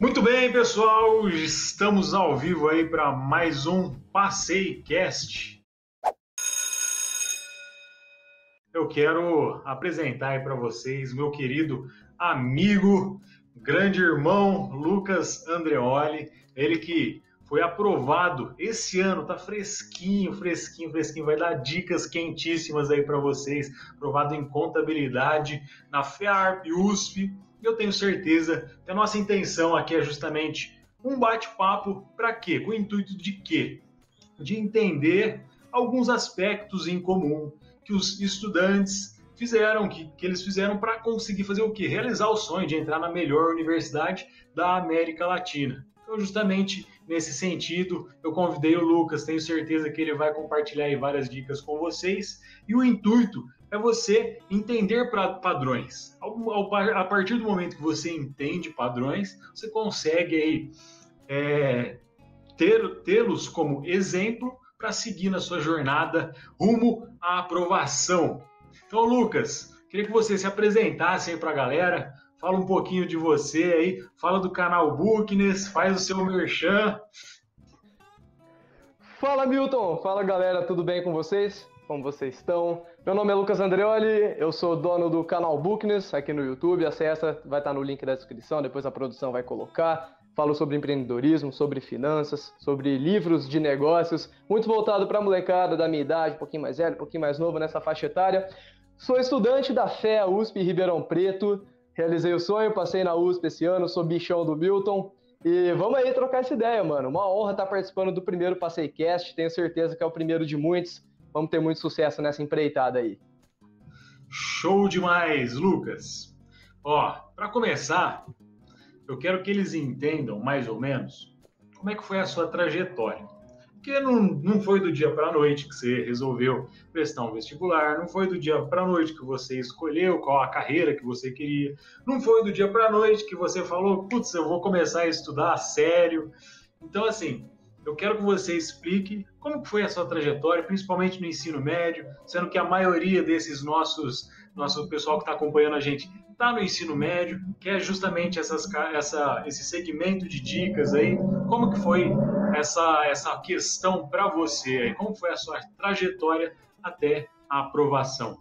Muito bem, pessoal, estamos ao vivo aí para mais um PasseiCast. Eu quero apresentar aí para vocês meu querido amigo, grande irmão Lucas Andreoli, ele que foi aprovado esse ano, tá fresquinho, vai dar dicas quentíssimas aí para vocês, aprovado em contabilidade na FEARP USP. Eu tenho certeza que a nossa intenção aqui é justamente um bate-papo para quê? Com o intuito de quê? De entender alguns aspectos em comum que os estudantes fizeram, que eles fizeram para conseguir fazer o quê? Realizar o sonho de entrar na melhor universidade da América Latina. Então, justamente nesse sentido, eu convidei o Lucas, tenho certeza que ele vai compartilhar aí várias dicas com vocês, e o intuito é você entender padrões. A partir do momento que você entende padrões, você consegue aí tê-los como exemplo para seguir na sua jornada rumo à aprovação. Então, Lucas, queria que você se apresentasse aí para a galera, fala um pouquinho de você aí, fala do canal Bookness, faz o seu merchan. Fala, Milton! Fala, galera, tudo bem com vocês? Como vocês estão? Meu nome é Lucas Andreoli, eu sou dono do canal Bookness aqui no YouTube, acessa, vai estar no link da descrição, depois a produção vai colocar. Falo sobre empreendedorismo, sobre finanças, sobre livros de negócios, muito voltado para a molecada da minha idade, um pouquinho mais velho, um pouquinho mais novo nessa faixa etária. Sou estudante da FEA USP Ribeirão Preto, realizei o sonho, passei na USP esse ano, sou bichão do Milton. E vamos aí trocar essa ideia, mano. Uma honra estar participando do primeiro PasseiCast, tenho certeza que é o primeiro de muitos. Vamos ter muito sucesso nessa empreitada aí. Show demais, Lucas! Ó, para começar, eu quero que eles entendam, mais ou menos, como é que foi a sua trajetória. Porque não foi do dia para a noite que você resolveu prestar um vestibular, não foi do dia para a noite que você escolheu qual a carreira que você queria, não foi do dia para a noite que você falou, putz, eu vou começar a estudar a sério. Então, assim, eu quero que você explique como foi a sua trajetória, principalmente no ensino médio, sendo que a maioria desses nosso pessoal que está acompanhando a gente está no ensino médio, que é justamente esse segmento de dicas aí. Como que foi essa questão para você aí? Como foi a sua trajetória até a aprovação?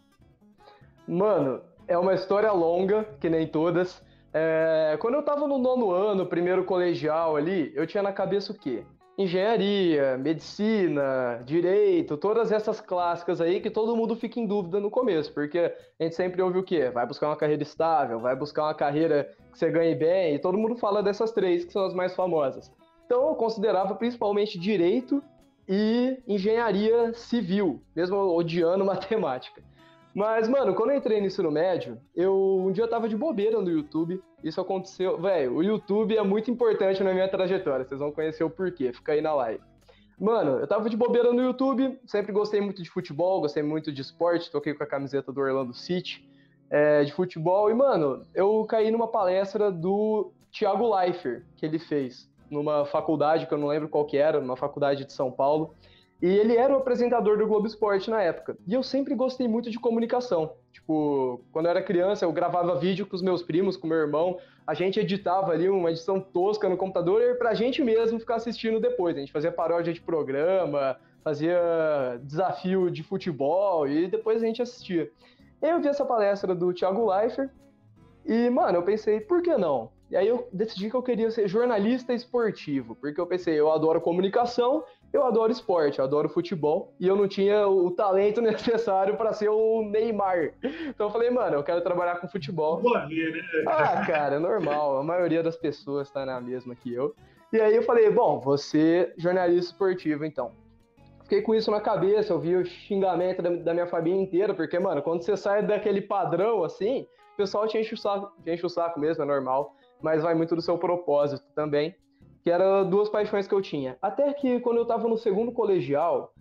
Mano, é uma história longa, que nem todas. Quando eu tava no 9º ano, primeiro colegial ali, eu tinha na cabeça o quê? Engenharia, medicina, direito, todas essas clássicas aí que todo mundo fica em dúvida no começo, porque a gente sempre ouve o quê? Vai buscar uma carreira estável, vai buscar uma carreira que você ganhe bem, e todo mundo fala dessas três que são as mais famosas. Então eu considerava principalmente direito e engenharia civil, mesmo odiando matemática. Mas, mano, quando eu entrei no ensino médio, um dia eu tava de bobeira no YouTube. Isso aconteceu. Velho, o YouTube é muito importante na minha trajetória. Vocês vão conhecer o porquê. Fica aí na live. Mano, eu tava de bobeira no YouTube. Sempre gostei muito de futebol, gostei muito de esporte. Toquei com a camiseta do Orlando City de futebol. E, mano, eu caí numa palestra do Thiago Leifert, que ele fez numa faculdade, que eu não lembro qual que era, numa faculdade de São Paulo. E ele era o apresentador do Globo Esporte na época. E eu sempre gostei muito de comunicação. Tipo, quando eu era criança, eu gravava vídeo com os meus primos, com meu irmão. A gente editava ali uma edição tosca no computador e pra gente mesmo ficar assistindo depois. A gente fazia paródia de programa, fazia desafio de futebol e depois a gente assistia. Eu vi essa palestra do Thiago Leifert e, mano, eu pensei, por que não? E aí eu decidi que eu queria ser jornalista esportivo, porque eu pensei, eu adoro comunicação, eu adoro esporte, eu adoro futebol, e eu não tinha o talento necessário para ser o Neymar. Então eu falei, mano, eu quero trabalhar com futebol. Boa vida, né? Ah, cara, é normal, a maioria das pessoas tá na mesma que eu. E aí eu falei, bom, vou ser jornalista esportivo, então. Fiquei com isso na cabeça, eu vi o xingamento da minha família inteira, porque, mano, quando você sai daquele padrão, assim, o pessoal te enche o saco mesmo, é normal, mas vai muito do seu propósito também, que eram duas paixões que eu tinha. Até que quando eu tava no 2º colegial,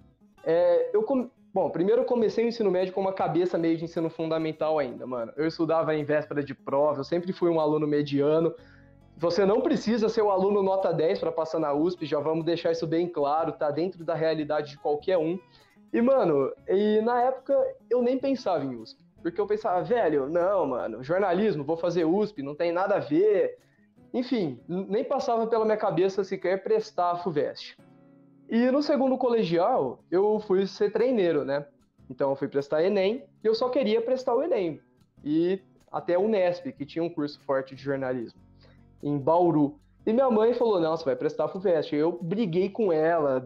primeiro eu comecei o ensino médio com uma cabeça meio de ensino fundamental ainda, mano. Eu estudava em véspera de prova, eu sempre fui um aluno mediano. Você não precisa ser um aluno nota 10 para passar na USP, já vamos deixar isso bem claro, tá dentro da realidade de qualquer um. E, mano, na época eu nem pensava em USP, porque eu pensava, velho, não, mano, jornalismo, vou fazer USP, não tem nada a ver. Enfim, nem passava pela minha cabeça sequer prestar a FUVEST. E no segundo colegial, eu fui ser treineiro, né? Então eu fui prestar Enem e eu só queria prestar o Enem. E até a Unesp, que tinha um curso forte de jornalismo, em Bauru. E minha mãe falou, não, você vai prestar a FUVEST. Eu briguei com ela,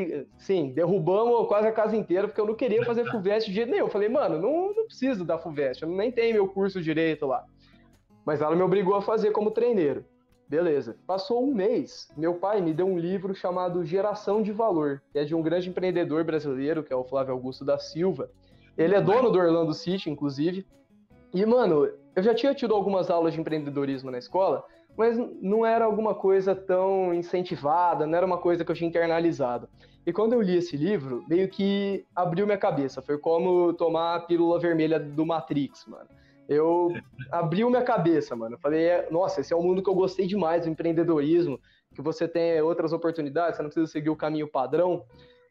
sim, derrubamos quase a casa inteira, porque eu não queria fazer FUVEST de jeito nenhum. Eu falei, mano, não preciso da FUVEST, eu nem tenho meu curso direito lá. Mas ela me obrigou a fazer como treineiro. Beleza. Passou um mês, meu pai me deu um livro chamado Geração de Valor, que é de um grande empreendedor brasileiro, que é o Flávio Augusto da Silva. Ele é dono do Orlando City, inclusive. E, mano, eu já tinha tido algumas aulas de empreendedorismo na escola, mas não era alguma coisa tão incentivada, não era uma coisa que eu tinha internalizado. E quando eu li esse livro, meio que abriu minha cabeça. Foi como tomar a pílula vermelha do Matrix, mano. Eu abriu minha cabeça, mano. Eu falei, nossa, esse é um mundo que eu gostei demais, do empreendedorismo, que você tem outras oportunidades, você não precisa seguir o caminho padrão.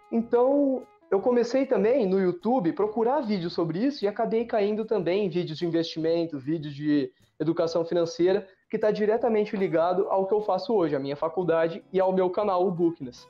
Então, eu comecei também no YouTube procurar vídeos sobre isso e acabei caindo também em vídeos de investimento, vídeos de educação financeira, que está diretamente ligado ao que eu faço hoje, à minha faculdade e ao meu canal, o Bookness.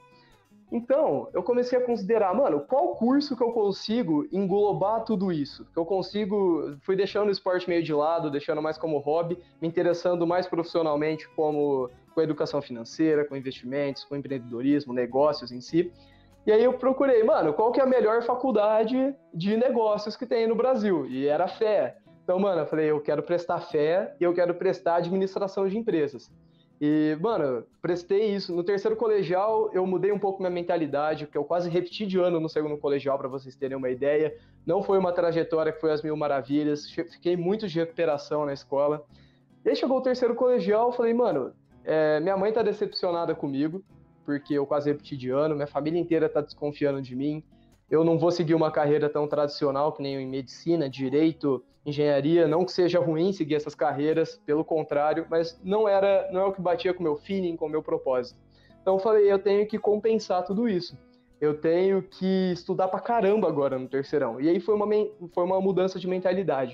Então, eu comecei a considerar, mano, qual curso que eu consigo englobar tudo isso? Que eu consigo, fui deixando o esporte meio de lado, deixando mais como hobby, me interessando mais profissionalmente com a educação financeira, com investimentos, com empreendedorismo, negócios em si. E aí eu procurei, mano, qual que é a melhor faculdade de negócios que tem no Brasil? E era a FEA. Então, mano, eu falei, eu quero prestar FEA e eu quero prestar administração de empresas. E, mano, prestei isso. No terceiro colegial, eu mudei um pouco minha mentalidade, porque eu quase repeti de ano no segundo colegial, para vocês terem uma ideia. Não foi uma trajetória que foi às mil maravilhas. Fiquei muito de recuperação na escola. E aí chegou o terceiro colegial, eu falei, mano, minha mãe tá decepcionada comigo, porque eu quase repeti de ano, minha família inteira tá desconfiando de mim. Eu não vou seguir uma carreira tão tradicional que nem em medicina, direito, engenharia, não que seja ruim seguir essas carreiras, pelo contrário, mas não é o que batia com o meu feeling, com o meu propósito. Então eu falei, eu tenho que compensar tudo isso. Eu tenho que estudar pra caramba agora no terceirão. E aí foi uma mudança de mentalidade.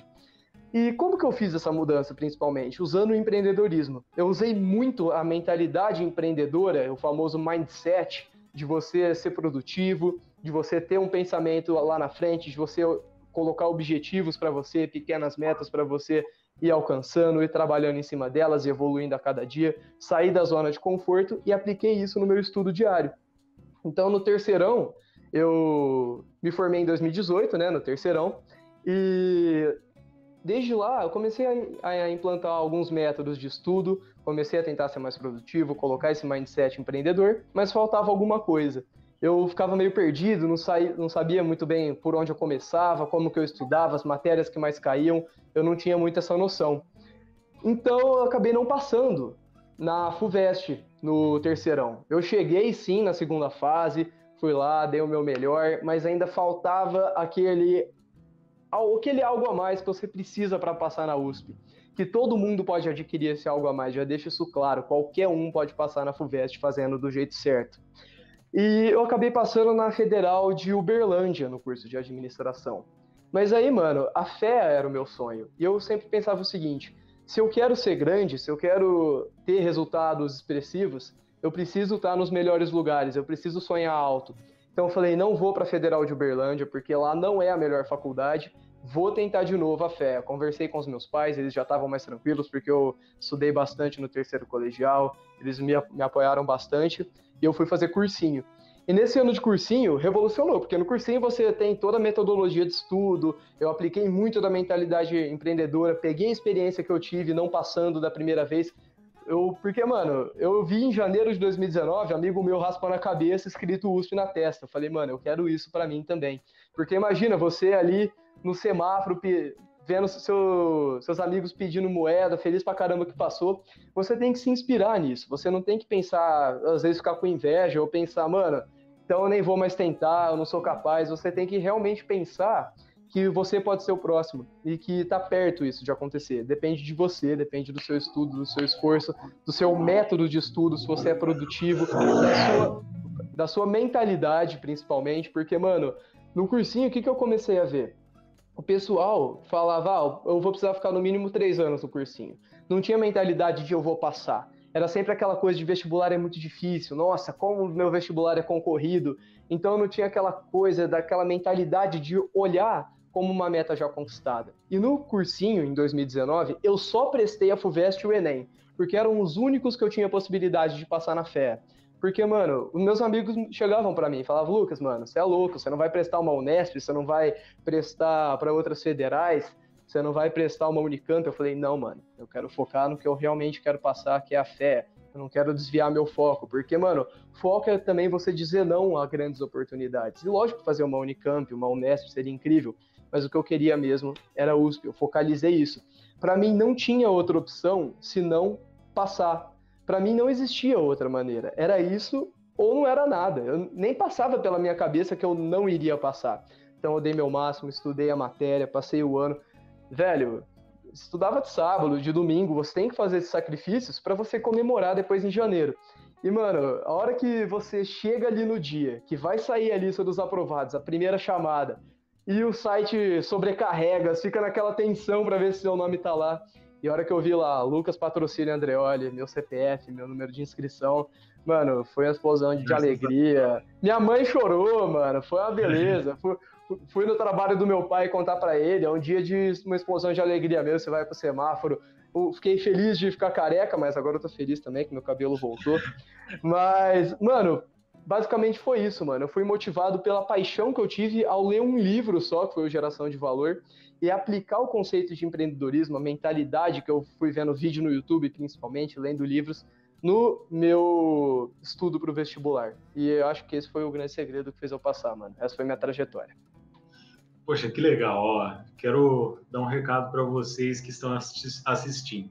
E como que eu fiz essa mudança, principalmente? Usando o empreendedorismo. Eu usei muito a mentalidade empreendedora, o famoso mindset, de você ser produtivo, de você ter um pensamento lá na frente, de você colocar objetivos para você, pequenas metas para você ir alcançando, ir trabalhando em cima delas e evoluindo a cada dia, sair da zona de conforto e apliquei isso no meu estudo diário. Então, no terceirão, eu me formei em 2018, né, no terceirão, e desde lá eu comecei a implantar alguns métodos de estudo, comecei a tentar ser mais produtivo, colocar esse mindset empreendedor, mas faltava alguma coisa. Eu ficava meio perdido, não sabia muito bem por onde eu começava, como que eu estudava, as matérias que mais caíam, eu não tinha muito essa noção. Então eu acabei não passando na FUVEST, no terceirão. Eu cheguei sim na segunda fase, fui lá, dei o meu melhor, mas ainda faltava aquele algo a mais que você precisa para passar na USP. Que todo mundo pode adquirir esse algo a mais, já deixo isso claro, qualquer um pode passar na FUVEST fazendo do jeito certo. E eu acabei passando na Federal de Uberlândia, no curso de administração. Mas aí, mano, a FEA era o meu sonho. E eu sempre pensava o seguinte, se eu quero ser grande, se eu quero ter resultados expressivos, eu preciso estar nos melhores lugares, eu preciso sonhar alto. Então eu falei, não vou para a Federal de Uberlândia, porque lá não é a melhor faculdade, vou tentar de novo a FEA. Conversei com os meus pais, eles já estavam mais tranquilos, porque eu estudei bastante no terceiro colegial, eles me apoiaram bastante, e eu fui fazer cursinho. E nesse ano de cursinho, revolucionou, porque no cursinho você tem toda a metodologia de estudo, eu apliquei muito da mentalidade empreendedora, peguei a experiência que eu tive não passando da primeira vez, porque, mano, eu vi em janeiro de 2019, amigo meu raspando a cabeça, escrito USP na testa. Eu falei, mano, eu quero isso pra mim também. Porque imagina, você ali no semáforo, vendo seus amigos pedindo moeda, feliz pra caramba que passou. Você tem que se inspirar nisso. Você não tem que pensar, às vezes ficar com inveja, ou pensar, mano, então eu nem vou mais tentar, eu não sou capaz. Você tem que realmente pensar que você pode ser o próximo e que tá perto isso de acontecer. Depende de você, depende do seu estudo, do seu esforço, do seu método de estudo, se você é produtivo, da sua mentalidade, principalmente, porque, mano, no cursinho, o que eu comecei a ver? O pessoal falava, eu vou precisar ficar no mínimo 3 anos no cursinho. Não tinha mentalidade de eu vou passar. era sempre aquela coisa de vestibular é muito difícil, nossa, como o meu vestibular é concorrido, então eu não tinha aquela coisa, daquela mentalidade de olhar como uma meta já conquistada. E no cursinho, em 2019, eu só prestei a FUVEST e o Enem, porque eram os únicos que eu tinha possibilidade de passar na fé. Porque, mano, os meus amigos chegavam pra mim e falavam, Lucas, mano, você é louco, você não vai prestar uma Unesp, você não vai prestar para outras federais, você não vai prestar uma Unicamp. Eu falei, não, mano, eu quero focar no que eu realmente quero passar, que é a fé. Eu não quero desviar meu foco, porque, mano, foco é também você dizer não a grandes oportunidades. E lógico, fazer uma Unicamp, uma Unesp seria incrível, mas o que eu queria mesmo era a USP, eu focalizei isso. Para mim não tinha outra opção senão passar. Para mim não existia outra maneira. Era isso ou não era nada. Eu nem passava pela minha cabeça que eu não iria passar. Então eu dei meu máximo, estudei a matéria, passei o ano. Velho, estudava de sábado, de domingo, você tem que fazer esses sacrifícios para você comemorar depois em janeiro. E, mano, a hora que você chega ali no dia, que vai sair a lista dos aprovados, a primeira chamada, e o site sobrecarrega, fica naquela tensão para ver se seu nome tá lá. E a hora que eu vi lá, Lucas Patrocínio Andreoli, meu CPF, meu número de inscrição, mano, foi uma explosão de alegria. Minha mãe chorou, mano, foi uma beleza. Fui no trabalho do meu pai contar pra ele, é um dia de uma explosão de alegria mesmo, você vai pro semáforo. Eu fiquei feliz de ficar careca, mas agora eu tô feliz também que meu cabelo voltou. Mas, mano, basicamente foi isso, mano. Eu fui motivado pela paixão que eu tive ao ler um livro só, que foi o Geração de Valor, e aplicar o conceito de empreendedorismo, a mentalidade que eu fui vendo vídeo no YouTube, principalmente, lendo livros, no meu estudo pro vestibular. E eu acho que esse foi o grande segredo que fez eu passar, mano. Essa foi minha trajetória. Poxa, que legal, ó. Quero dar um recado para vocês que estão assistindo.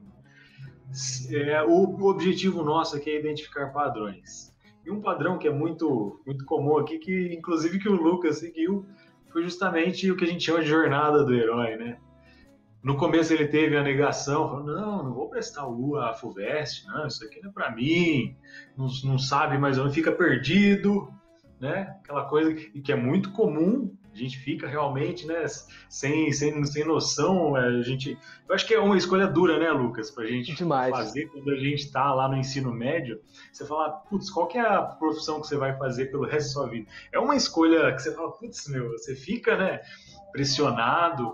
O objetivo nosso aqui é identificar padrões. E um padrão que é muito, muito comum aqui, que inclusive que o Lucas seguiu, foi justamente o que a gente chama de jornada do herói, né? No começo ele teve a negação, falou, não vou prestar a FUVEST, não, isso aqui não é para mim, não sabe mais ou menos, fica perdido, né? Aquela coisa que é muito comum, a gente fica realmente, né, sem noção, eu acho que é uma escolha dura, né, Lucas, pra gente fazer quando a gente tá lá no ensino médio, você fala, putz, qual que é a profissão que você vai fazer pelo resto da sua vida? É uma escolha que você fala, putz, meu, você fica, né, pressionado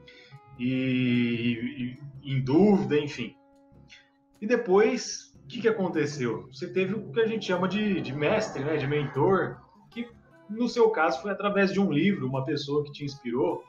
e em dúvida, enfim. E depois, o que aconteceu? Você teve o que a gente chama de mestre, né, de mentor, que no seu caso foi através de um livro, uma pessoa que te inspirou.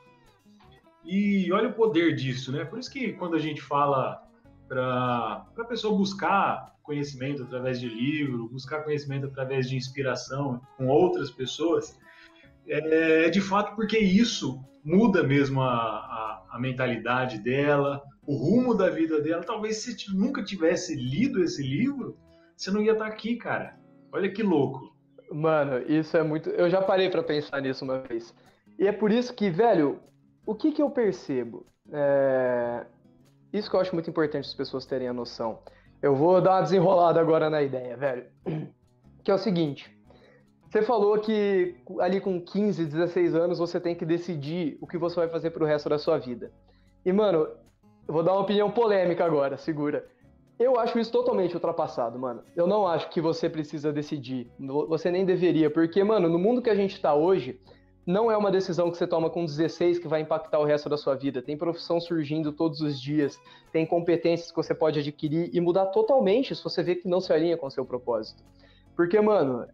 E olha o poder disso, né? Por isso que quando a gente fala para a pessoa buscar conhecimento através de livro, buscar conhecimento através de inspiração com outras pessoas, é de fato porque isso muda mesmo a mentalidade dela, o rumo da vida dela. Talvez se você nunca tivesse lido esse livro, você não ia estar aqui, cara. Olha que louco. Mano, isso é muito... Eu já parei pra pensar nisso uma vez. E é por isso que, velho, o que eu percebo? Isso que eu acho muito importante as pessoas terem a noção. Eu vou dar uma desenrolada agora na ideia, velho. Que é o seguinte. Você falou que ali com 15, 16 anos você tem que decidir o que você vai fazer pro resto da sua vida. E, mano, eu vou dar uma opinião polêmica agora, segura. Eu acho isso totalmente ultrapassado, mano. Eu não acho que você precisa decidir. Você nem deveria, porque, mano, no mundo que a gente tá hoje, não é uma decisão que você toma com 16 que vai impactar o resto da sua vida. Tem profissão surgindo todos os dias, tem competências que você pode adquirir e mudar totalmente se você vê que não se alinha com o seu propósito. Porque, mano,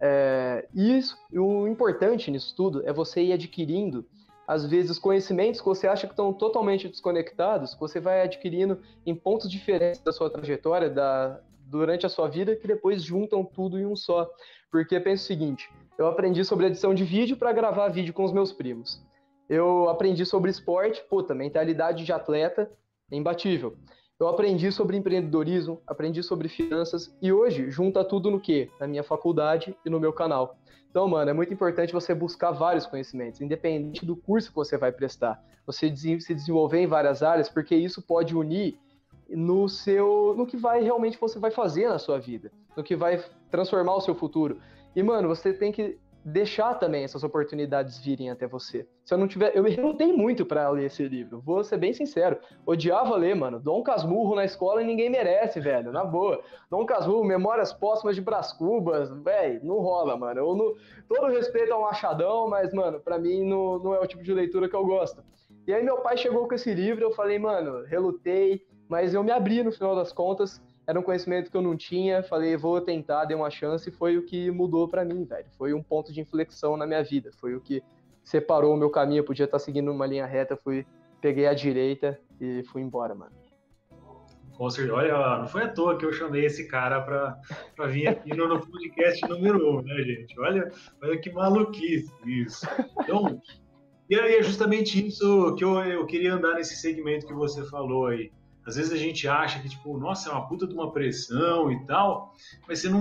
o importante nisso tudo é você ir adquirindo, às vezes, conhecimentos que você acha que estão totalmente desconectados, que você vai adquirindo em pontos diferentes da sua trajetória, durante a sua vida, que depois juntam tudo em um só. Porque pensa o seguinte, eu aprendi sobre edição de vídeo para gravar vídeo com os meus primos. Eu aprendi sobre esporte, mentalidade de atleta, imbatível. Eu aprendi sobre empreendedorismo, aprendi sobre finanças e hoje junta tudo no quê? Na minha faculdade e no meu canal. Então, mano, é muito importante você buscar vários conhecimentos, independente do curso que você vai prestar. Você se desenvolver em várias áreas, porque isso pode unir no que realmente você vai fazer na sua vida, no que vai transformar o seu futuro. E, mano, você tem que deixar também essas oportunidades virem até você. Se eu não tiver, eu relutei muito para ler esse livro, vou ser bem sincero, odiava ler, mano, Dom Casmurro na escola e ninguém merece, velho, na boa. Dom Casmurro, Memórias Póstumas de Brás Cubas, velho, não rola, mano. Todo respeito ao Machadão, mas, mano, pra mim não é o tipo de leitura que eu gosto. E aí meu pai chegou com esse livro, eu falei, mano, relutei, mas eu me abri no final das contas. Era um conhecimento que eu não tinha, falei, vou tentar, dei uma chance, e foi o que mudou pra mim, velho. Foi um ponto de inflexão na minha vida, foi o que separou o meu caminho. Eu podia estar seguindo uma linha reta, peguei a direita e fui embora, mano. Com certeza. Olha, não foi à toa que eu chamei esse cara pra vir aqui no podcast número 1, né, gente? Olha que maluquice isso. Então, e aí é justamente isso que eu queria andar nesse segmento que você falou aí. Às vezes a gente acha que, tipo, nossa, é uma puta de uma pressão e tal, mas você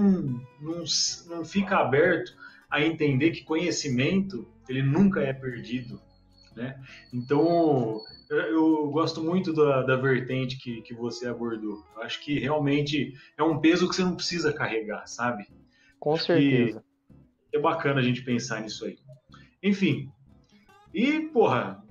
não fica aberto a entender que conhecimento, ele nunca é perdido, né? Então, eu gosto muito da vertente que você abordou. Eu acho que realmente é um peso que você não precisa carregar, sabe? Com Acho certeza. que é bacana a gente pensar nisso aí. Enfim, e, porra,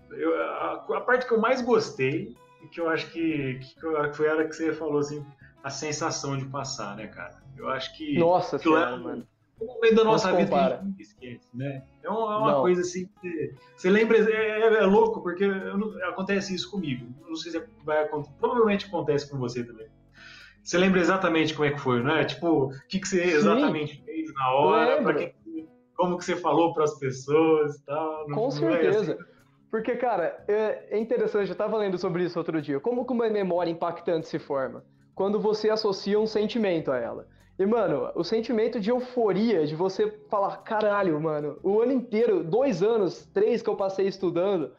a parte que eu mais gostei e que eu acho que foi a hora que você falou, assim, a sensação de passar, né, cara? Eu acho que Nossa senhora, mano. Um momento da nossa vida que a compara. gente nunca esquece, né? É uma coisa assim que você lembra, é louco, porque acontece isso comigo. Não sei se vai acontecer, provavelmente acontece com você também. Você lembra exatamente como é que foi, não é? Tipo, o que você exatamente fez na hora, como que você falou para as pessoas e tal. Com certeza. Porque, cara, é interessante, eu estava lendo sobre isso outro dia. Como que uma memória impactante se forma? Quando você associa um sentimento a ela. E, mano, o sentimento de euforia, de você falar, caralho, mano, o ano inteiro, 2 anos, 3 que eu passei estudando,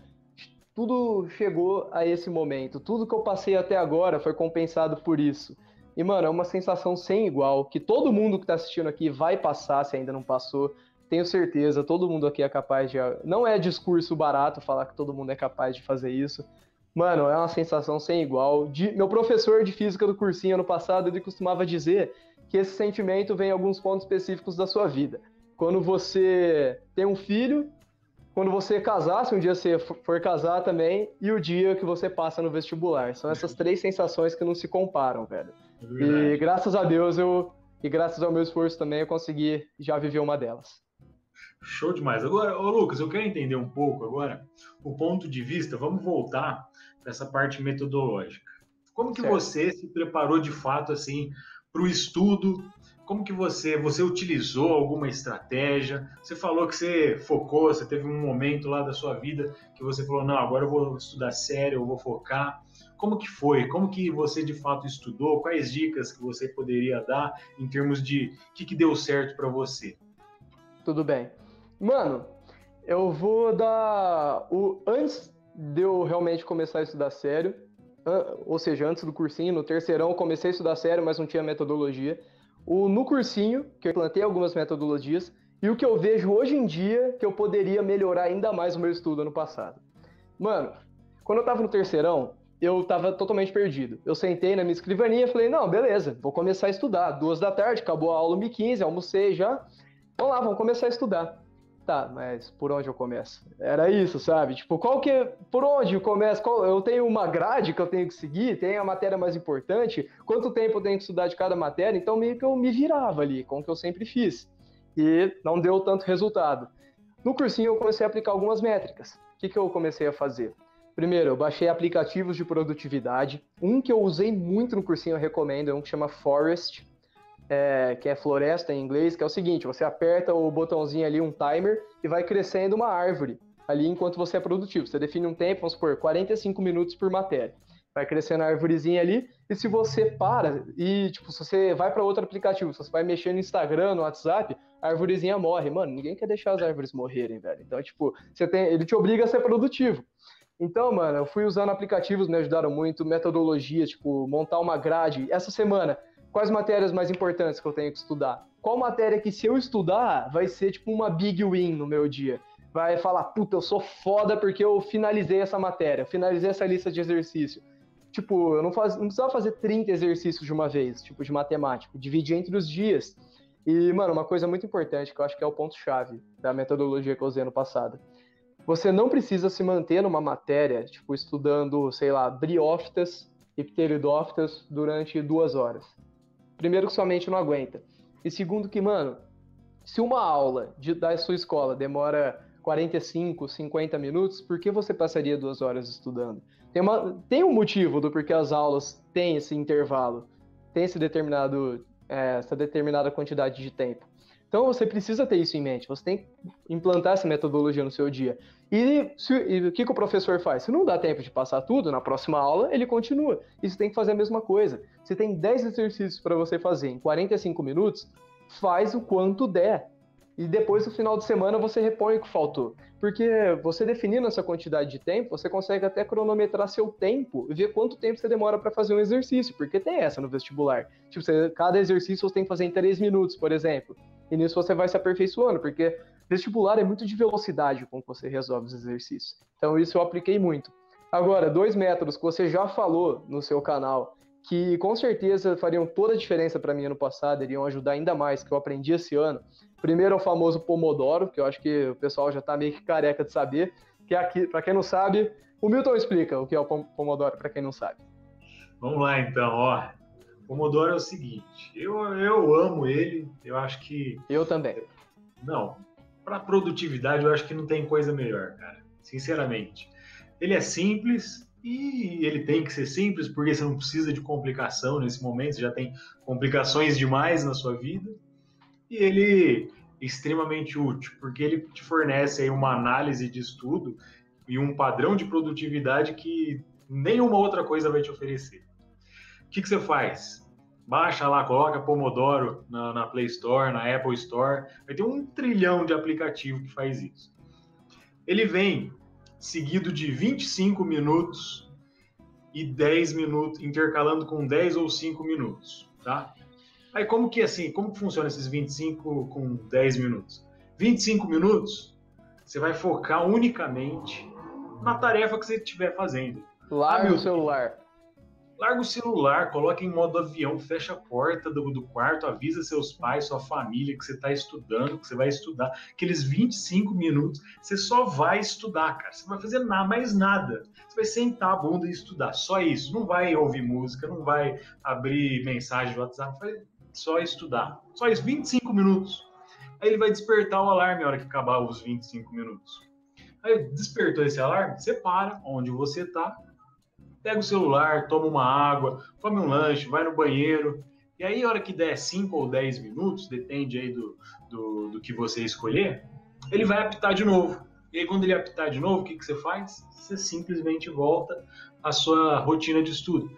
tudo chegou a esse momento. Tudo que eu passei até agora foi compensado por isso. E, mano, é uma sensação sem igual, que todo mundo que tá assistindo aqui vai passar, se ainda não passou. Tenho certeza, todo mundo aqui é capaz de... Não é discurso barato falar que todo mundo é capaz de fazer isso. Mano, é uma sensação sem igual. Meu professor de física do cursinho ano passado, ele costumava dizer que esse sentimento vem em alguns pontos específicos da sua vida. Quando você tem um filho, quando você casar, se um dia você for casar também, e o dia que você passa no vestibular. São essas 3 sensações que não se comparam, velho. E graças a Deus, e graças ao meu esforço também, eu consegui já viver uma delas. Show demais. Agora, Lucas, eu quero entender um pouco agora o ponto de vista, vamos voltar para essa parte metodológica. Como que você se preparou de fato assim para o estudo? Como que você utilizou alguma estratégia? Você falou que você focou, você teve um momento lá da sua vida que você falou, não, agora eu vou estudar sério, eu vou focar. Como que foi? Como que você de fato estudou? Quais dicas que você poderia dar em termos de o que deu certo para você? Tudo bem. Mano, eu vou dar antes de eu realmente começar a estudar sério, ou seja, antes do cursinho, no terceirão eu comecei a estudar sério, mas não tinha metodologia. No cursinho, que eu plantei algumas metodologias, e o que eu vejo hoje em dia que eu poderia melhorar ainda mais o meu estudo ano passado. Mano, quando eu tava no terceirão, eu tava totalmente perdido. Eu sentei na minha escrivaninha e falei, não, beleza, vou começar a estudar. 2 da tarde, acabou a aula 1h15, almocei já. Vamos lá, vamos começar a estudar. Tá, mas por onde eu começo? Era isso, sabe? Tipo, por onde eu começo? Eu tenho uma grade que eu tenho que seguir, tem a matéria mais importante, quanto tempo eu tenho que estudar de cada matéria, então meio que eu me virava ali, com o que eu sempre fiz. E não deu tanto resultado. No cursinho eu comecei a aplicar algumas métricas. O que eu comecei a fazer? Primeiro, eu baixei aplicativos de produtividade. Um que eu usei muito no cursinho, eu recomendo, é um que chama Forest, que é floresta em inglês, que é o seguinte, você aperta o botãozinho ali, um timer, e vai crescendo uma árvore ali enquanto você é produtivo. Você define um tempo, vamos supor, 45 minutos por matéria. Vai crescendo a árvorezinha ali, e se você para, se você vai para outro aplicativo, se você vai mexer no Instagram, no WhatsApp, a árvorezinha morre. Mano, ninguém quer deixar as árvores morrerem, velho. Então, ele te obriga a ser produtivo. Então, mano, eu fui usando aplicativos, me ajudaram muito, metodologias, montar uma grade. Essa semana, quais matérias mais importantes que eu tenho que estudar? Qual matéria que, se eu estudar, vai ser uma big win no meu dia? Vai falar, puta, eu sou foda porque eu finalizei essa matéria, finalizei essa lista de exercício. Eu não precisava fazer 30 exercícios de uma vez, de matemática, dividir entre os dias. E, mano, uma coisa muito importante, que eu acho que é o ponto-chave da metodologia que eu usei no passado. Você não precisa se manter numa matéria, tipo, estudando, sei lá, briófitas e pteridófitas durante 2 horas. Primeiro que sua mente não aguenta. E segundo que, mano, se uma aula da sua escola demora 45, 50 minutos, por que você passaria 2 horas estudando? Tem um motivo do porquê as aulas têm esse intervalo, tem essa determinada quantidade de tempo. Então você precisa ter isso em mente, você tem que implantar essa metodologia no seu dia. E o que o professor faz? Se não dá tempo de passar tudo, na próxima aula ele continua. E você tem que fazer a mesma coisa. Se tem 10 exercícios para você fazer em 45 minutos, faz o quanto der. E depois, no final de semana, você repõe o que faltou. Porque você definindo essa quantidade de tempo, você consegue até cronometrar seu tempo e ver quanto tempo você demora para fazer um exercício. Porque tem essa no vestibular. Tipo, cada exercício você tem que fazer em 3 minutos, por exemplo. E nisso você vai se aperfeiçoando, porque vestibular é muito de velocidade com que você resolve os exercícios. Então, isso eu apliquei muito. Agora, 2 métodos que você já falou no seu canal, que com certeza fariam toda a diferença para mim ano passado, iriam ajudar ainda mais, que eu aprendi esse ano. Primeiro é o famoso Pomodoro, que eu acho que o pessoal já está meio que careca de saber, que é aqui, para quem não sabe, o Milton explica o que é o Pomodoro, para quem não sabe. Vamos lá então, ó. O Pomodoro é o seguinte, eu amo ele, eu acho que... Eu também. Não, para produtividade eu acho que não tem coisa melhor, cara, sinceramente. Ele é simples e ele tem que ser simples porque você não precisa de complicação nesse momento, você já tem complicações demais na sua vida. E ele é extremamente útil, porque ele te fornece aí uma análise de estudo e um padrão de produtividade que nenhuma outra coisa vai te oferecer. O que você faz? Baixa lá, coloca Pomodoro na Play Store, na Apple Store, vai ter 1 trilhão de aplicativo que faz isso. Ele vem seguido de 25 minutos e 10 minutos, intercalando com 10 ou 5 minutos, tá? Aí como que funciona esses 25 com 10 minutos? 25 minutos, você vai focar unicamente na tarefa que você estiver fazendo. Larga o celular. Larga o celular, coloca em modo avião, fecha a porta do quarto, avisa seus pais, sua família que você está estudando, que você vai estudar. Aqueles 25 minutos, você só vai estudar, cara. Você não vai fazer mais nada. Você vai sentar a bunda e estudar, só isso. Não vai ouvir música, não vai abrir mensagem do WhatsApp, vai só estudar. Só isso, 25 minutos. Aí ele vai despertar o alarme na hora que acabar os 25 minutos. Aí despertou esse alarme, você para onde você está, pega o celular, toma uma água, come um lanche, vai no banheiro. E aí, na hora que der 5 ou 10 minutos, depende aí do que você escolher, ele vai apitar de novo. E aí, quando ele apitar de novo, o que você faz? Você simplesmente volta à sua rotina de estudo.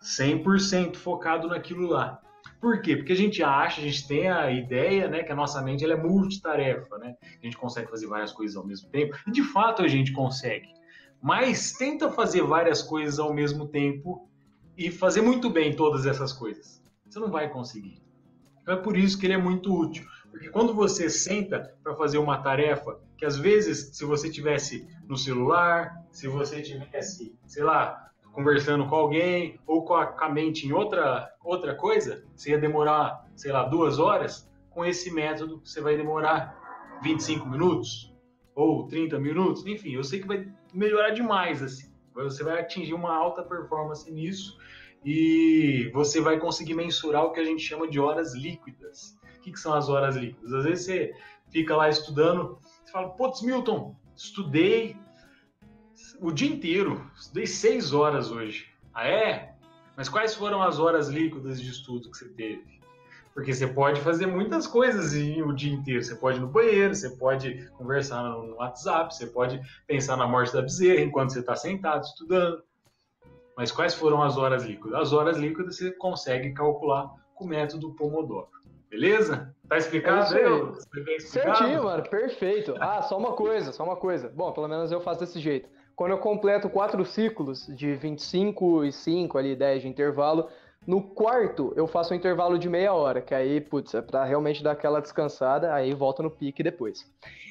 100% focado naquilo lá. Por quê? Porque a gente tem a ideia, né, que a nossa mente ela é multitarefa, né? A gente consegue fazer várias coisas ao mesmo tempo. E de fato a gente consegue. Mas tenta fazer várias coisas ao mesmo tempo e fazer muito bem todas essas coisas. Você não vai conseguir. Então é por isso que ele é muito útil. Porque quando você senta para fazer uma tarefa, que às vezes, se você tivesse no celular, se você tivesse, sei lá, conversando com alguém, ou com a mente em outra coisa, você ia demorar, sei lá, 2 horas. Com esse método, você vai demorar 25 minutos ou 30 minutos. Enfim, eu sei que vai melhorar demais, assim. Você vai atingir uma alta performance nisso e você vai conseguir mensurar o que a gente chama de horas líquidas. O que são as horas líquidas? Às vezes você fica lá estudando, você fala, putz, Milton, estudei o dia inteiro, estudei 6 horas hoje. Ah, é? Mas quais foram as horas líquidas de estudo que você teve? Porque você pode fazer muitas coisas o dia inteiro. Você pode ir no banheiro, você pode conversar no WhatsApp, você pode pensar na morte da bezerra enquanto você está sentado estudando. Mas quais foram as horas líquidas? As horas líquidas você consegue calcular com o método Pomodoro. Beleza? Tá explicado? Certinho, mano. Perfeito. Ah, só uma coisa. Bom, pelo menos eu faço desse jeito. Quando eu completo 4 ciclos de 25 e 5, ali 10 de intervalo, no quarto eu faço um intervalo de meia hora, que aí, putz, é pra realmente dar aquela descansada, aí volta no pique depois.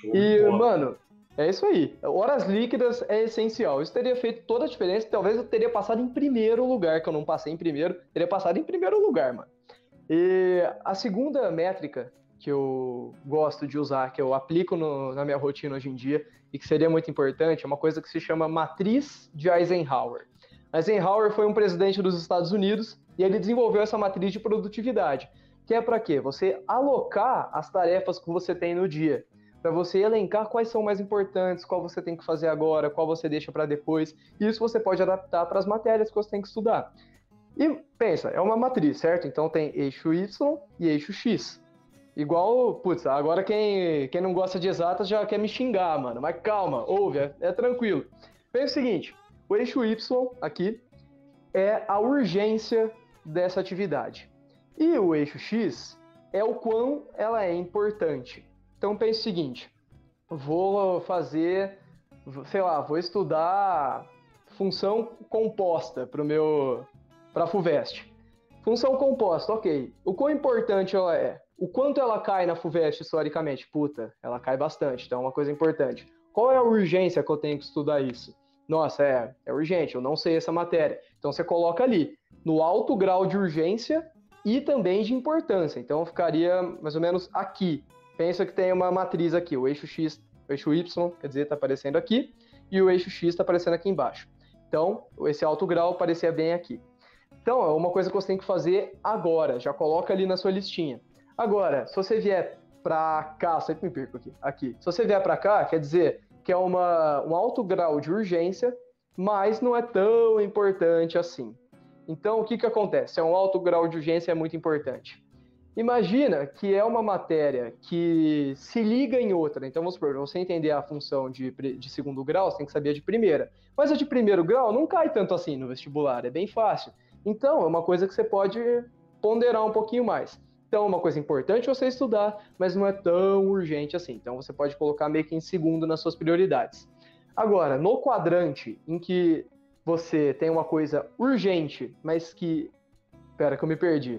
Mano, é isso aí. Horas líquidas é essencial. Isso teria feito toda a diferença. Talvez eu teria passado em primeiro lugar, que eu não passei em primeiro. Teria passado em primeiro lugar, mano. E a segunda métrica que eu gosto de usar, que eu aplico na minha rotina hoje em dia e que seria muito importante, é uma coisa que se chama matriz de Eisenhower. Eisenhower foi um presidente dos Estados Unidos e ele desenvolveu essa matriz de produtividade, que é para quê? Você alocar as tarefas que você tem no dia, para você elencar quais são mais importantes, qual você tem que fazer agora, qual você deixa para depois. Isso você pode adaptar para as matérias que você tem que estudar. E pensa, é uma matriz, certo? Então tem eixo Y e eixo X. Igual, putz, agora quem não gosta de exatas já quer me xingar, mano. Mas calma, ouve, é tranquilo. Pensa o seguinte, o eixo Y aqui é a urgência dessa atividade. E o eixo X é o quão ela é importante. Então pense o seguinte, vou fazer, sei lá, vou estudar função composta para a FUVEST. Função composta, ok. O quão importante ela é? O quanto ela cai na FUVEST historicamente? Puta, ela cai bastante, então é uma coisa importante. Qual é a urgência que eu tenho que estudar isso? Nossa, é urgente, eu não sei essa matéria. Então você coloca ali, no alto grau de urgência e também de importância. Então ficaria mais ou menos aqui. Pensa que tem uma matriz aqui, o eixo X, o eixo Y, quer dizer, está aparecendo aqui, e o eixo X está aparecendo aqui embaixo. Então, esse alto grau aparecia bem aqui. Então, é uma coisa que você tem que fazer agora, já coloca ali na sua listinha. Agora, se você vier para cá, sempre me perco aqui. Se você vier para cá, quer dizer que é um alto grau de urgência, mas não é tão importante assim. Então, o que acontece? É um alto grau de urgência, é muito importante. Imagina que é uma matéria que se liga em outra. Então, vamos supor, para você entender a função de segundo grau, você tem que saber a de primeira. Mas a de primeiro grau não cai tanto assim no vestibular, é bem fácil. Então, é uma coisa que você pode ponderar um pouquinho mais. Então, é uma coisa importante você estudar, mas não é tão urgente assim. Então, você pode colocar meio que em segundo nas suas prioridades. Agora, no quadrante em que você tem uma coisa urgente, mas que... Pera, que eu me perdi.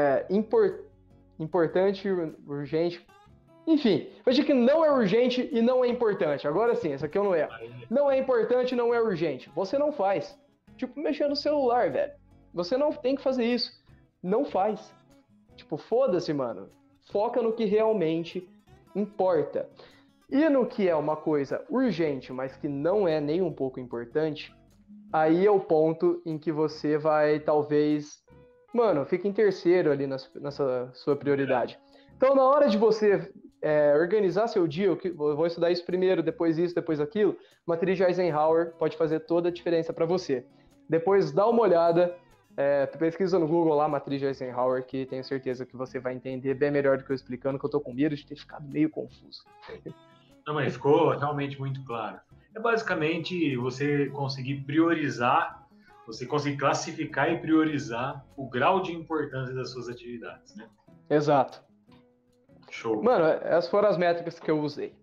Importante, urgente... Enfim, eu digo que não é urgente e não é importante. Agora sim, essa aqui eu não erro. Não é importante e não é urgente. Você não faz. Tipo, mexer no celular, velho. Você não tem que fazer isso. Não faz. Tipo, foda-se, mano. Foca no que realmente importa. E no que é uma coisa urgente, mas que não é nem um pouco importante, aí é o ponto em que você vai, talvez... Mano, fica em terceiro ali nessa sua prioridade. Então, na hora de você organizar seu dia, eu vou estudar isso primeiro, depois isso, depois aquilo, matriz de Eisenhower pode fazer toda a diferença para você. Depois dá uma olhada, pesquisa no Google lá, matriz de Eisenhower, que tenho certeza que você vai entender bem melhor do que eu explicando, que eu tô com medo de ter ficado meio confuso. Não, mas ficou realmente muito claro. É basicamente você conseguir priorizar, você conseguir classificar e priorizar o grau de importância das suas atividades, né? Exato. Show. Mano, essas foram as métricas que eu usei.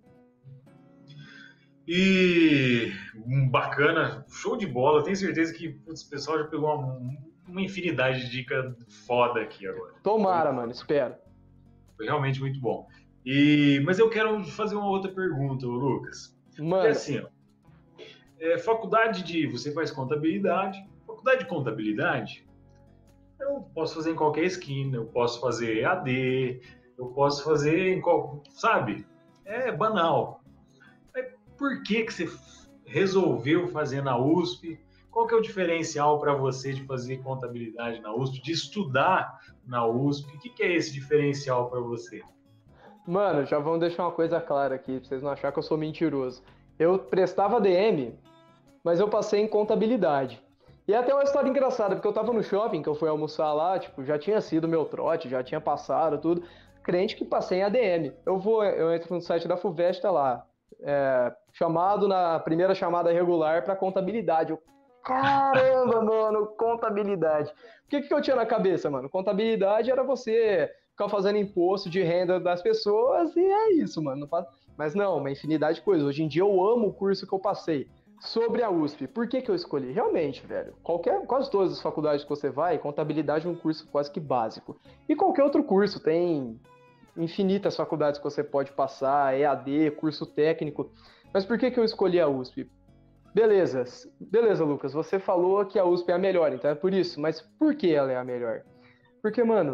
E bacana, show de bola. Eu tenho certeza que o pessoal já pegou uma infinidade de dicas foda aqui agora. Tomara, mano, espero. Foi realmente muito bom. Mas eu quero fazer uma outra pergunta, Lucas. Mano. É assim, ó. Você faz contabilidade. Faculdade de contabilidade, eu posso fazer em qualquer esquina. Eu posso fazer EAD, eu posso fazer sabe? É banal. Mas por que você resolveu fazer na USP? Qual que é o diferencial para você de fazer contabilidade na USP, de estudar na USP? O que é esse diferencial para você? Mano, já vamos deixar uma coisa clara aqui, pra vocês não acharem que eu sou mentiroso. Eu prestava DM, mas eu passei em contabilidade. E é até uma história engraçada, porque eu tava no shopping, que eu fui almoçar lá, tipo, já tinha sido meu trote, já tinha passado tudo. Crente que passei em ADM. Eu entro no site da FUVEST, tá lá. Chamado na primeira chamada regular para contabilidade. Caramba, mano, contabilidade. O que eu tinha na cabeça, mano? Contabilidade era você ficar fazendo imposto de renda das pessoas e é isso, mano. Mas não, uma infinidade de coisas. Hoje em dia eu amo o curso que eu passei. Sobre a USP, por que eu escolhi? Realmente, velho, quase todas as faculdades que você vai, contabilidade é um curso quase que básico. E qualquer outro curso, tem infinitas faculdades que você pode passar, EAD, curso técnico. Mas por que eu escolhi a USP? Beleza, Lucas, você falou que a USP é a melhor, então é por isso. Mas por que ela é a melhor? Porque, mano,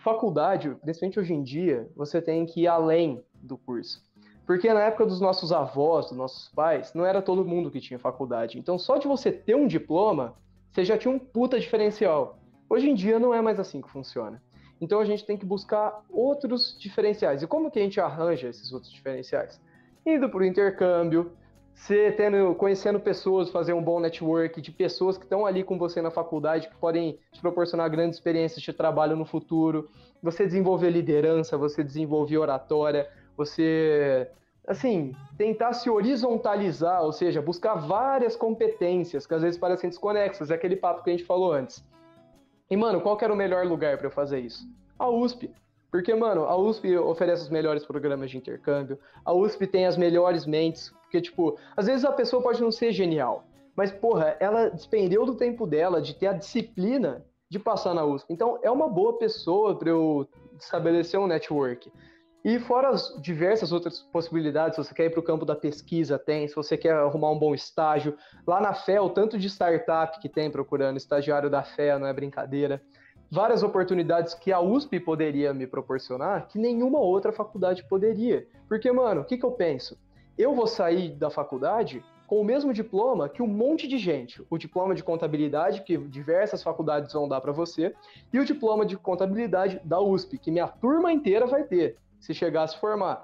faculdade, principalmente hoje em dia, você tem que ir além do curso. Porque na época dos nossos avós, dos nossos pais, não era todo mundo que tinha faculdade. Então, só de você ter um diploma, você já tinha um puta diferencial. Hoje em dia não é mais assim que funciona. Então a gente tem que buscar outros diferenciais. E como que a gente arranja esses outros diferenciais? Indo para o intercâmbio, você conhecendo pessoas, fazer um bom network de pessoas que estão ali com você na faculdade, que podem te proporcionar grandes experiências de trabalho no futuro. Você desenvolver liderança, você desenvolver oratória, você, assim, tentar se horizontalizar, ou seja, buscar várias competências que às vezes parecem desconexas, é aquele papo que a gente falou antes. E, mano, qual que era o melhor lugar para eu fazer isso? A USP. Porque, mano, a USP oferece os melhores programas de intercâmbio, a USP tem as melhores mentes, porque, tipo, às vezes a pessoa pode não ser genial, mas, porra, ela despendeu do tempo dela de ter a disciplina de passar na USP. Então, é uma boa pessoa para eu estabelecer um network. E fora as diversas outras possibilidades, se você quer ir para o campo da pesquisa, tem. Se você quer arrumar um bom estágio, lá na FEA, o tanto de startup que tem procurando estagiário da FEA, não é brincadeira. Várias oportunidades que a USP poderia me proporcionar, que nenhuma outra faculdade poderia. Porque, mano, o que eu penso? Eu vou sair da faculdade com o mesmo diploma que um monte de gente. O diploma de contabilidade, que diversas faculdades vão dar para você, e o diploma de contabilidade da USP, que minha turma inteira vai ter, se chegar a se formar.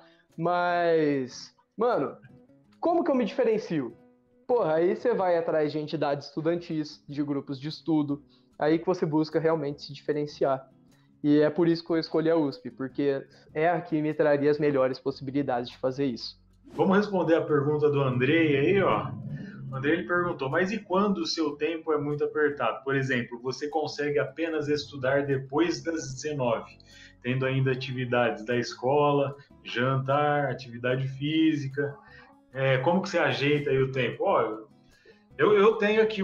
Mas, mano, como que eu me diferencio? Porra, aí você vai atrás de entidades estudantis, de grupos de estudo, aí que você busca realmente se diferenciar. E é por isso que eu escolhi a USP, porque é a que me traria as melhores possibilidades de fazer isso. Vamos responder a pergunta do Andrei aí, ó. O Andrei ele perguntou, mas e quando o seu tempo é muito apertado? Por exemplo, você consegue apenas estudar depois das 19, tendo ainda atividades da escola, jantar, atividade física. Como que você ajeita aí o tempo? Ó, eu tenho aqui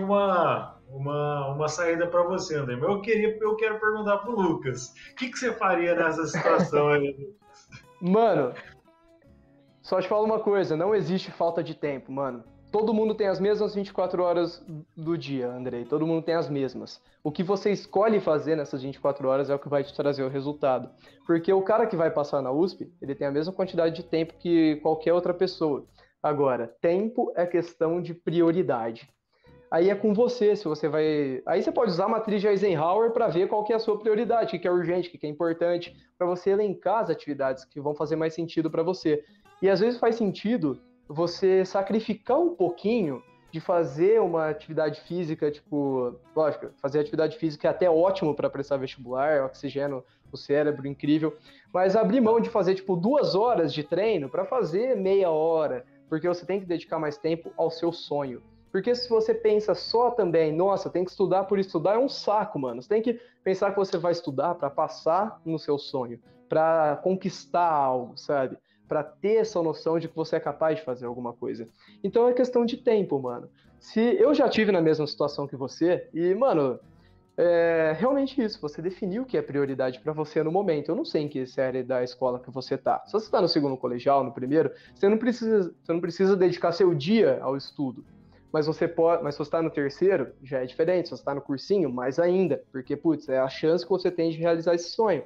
uma saída para você, André, mas eu quero perguntar para o Lucas. O que você faria nessa situação aí? Mano, só te falo uma coisa, não existe falta de tempo, mano. Todo mundo tem as mesmas 24 horas do dia, Andrei. Todo mundo tem as mesmas. O que você escolhe fazer nessas 24 horas é o que vai te trazer o resultado. Porque o cara que vai passar na USP, ele tem a mesma quantidade de tempo que qualquer outra pessoa. Agora, tempo é questão de prioridade. Aí é com você, se você vai... Aí você pode usar a matriz de Eisenhower para ver qual que é a sua prioridade, o que é urgente, o que é importante, para você elencar as atividades que vão fazer mais sentido para você. E às vezes faz sentido você sacrificar um pouquinho de fazer uma atividade física, tipo, lógico, fazer atividade física é até ótimo para prestar vestibular, oxigênio o cérebro, incrível, mas abrir mão de fazer, tipo, 2 horas de treino para fazer meia hora, porque você tem que dedicar mais tempo ao seu sonho. Porque se você pensa só também, nossa, tem que estudar por estudar, é um saco, mano. Você tem que pensar que você vai estudar para passar no seu sonho, para conquistar algo, sabe? Para ter essa noção de que você é capaz de fazer alguma coisa. Então é questão de tempo, mano. Se eu já tive na mesma situação que você, e, mano, é realmente isso, você definiu o que é prioridade para você no momento. Eu não sei em que série da escola que você tá. Se você tá no segundo colegial, no primeiro, você não precisa dedicar seu dia ao estudo. Mas se você está no terceiro, já é diferente. Se você está no cursinho, mais ainda. Porque, putz, é a chance que você tem de realizar esse sonho.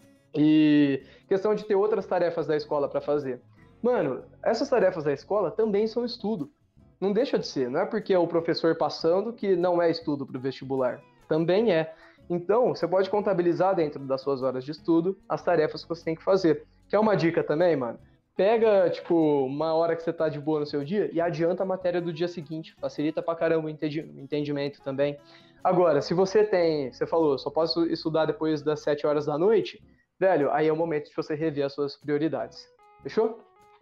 E questão de ter outras tarefas da escola para fazer. Mano, essas tarefas da escola também são estudo. Não deixa de ser. Não é porque é o professor passando que não é estudo para o vestibular. Também é. Então, você pode contabilizar dentro das suas horas de estudo as tarefas que você tem que fazer. Quer uma dica também, mano? Pega, tipo, uma hora que você tá de boa no seu dia e adianta a matéria do dia seguinte. Facilita pra caramba o entendimento também. Agora, se você falou, só posso estudar depois das 7 horas da noite, velho, aí é o momento de você rever as suas prioridades. Fechou?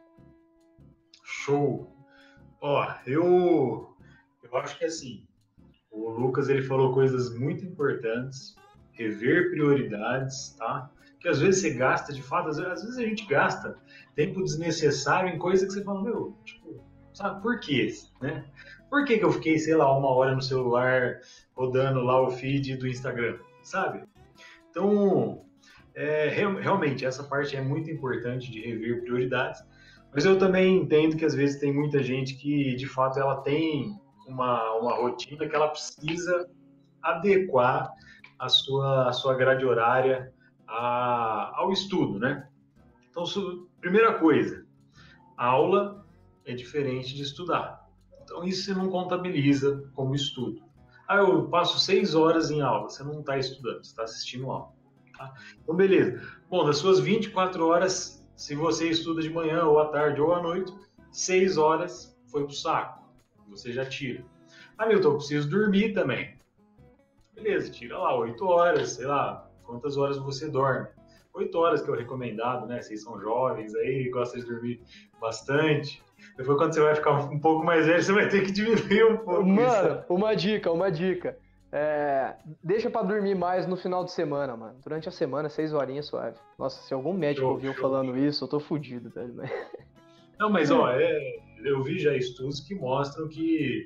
Show! Ó, eu acho que assim, o Lucas ele falou coisas muito importantes, rever prioridades, tá? Que às vezes você gasta, de fato, às vezes a gente gasta tempo desnecessário em coisa que você fala, meu, tipo, sabe, por quê, né? Por que eu fiquei, sei lá, 1 hora no celular rodando lá o feed do Instagram, sabe? Então, realmente, essa parte é muito importante de rever prioridades, mas eu também entendo que às vezes tem muita gente que, de fato, ela tem uma rotina que ela precisa adequar a sua grade horária ao estudo, né? Então, primeira coisa, aula é diferente de estudar. Então, isso você não contabiliza como estudo. Ah, eu passo 6 horas em aula. Você não está estudando, você está assistindo aula. Tá? Então, beleza. Bom, das suas 24 horas, se você estuda de manhã, ou à tarde, ou à noite, 6 horas foi pro saco. Você já tira. Ah, Milton, eu preciso dormir também. Beleza, tira lá 8 horas, sei lá, quantas horas você dorme. 8 horas que é o recomendado, né? Vocês são jovens aí, gostam de dormir bastante. Depois, quando você vai ficar um pouco mais velho, você vai ter que diminuir um pouco isso. Mano, uma dica. Deixa pra dormir mais no final de semana, mano. Durante a semana, 6 horinhas suave. Nossa, se algum médico ouviu falando isso, eu tô fudido, velho. Não, mas ó, eu vi já estudos que mostram que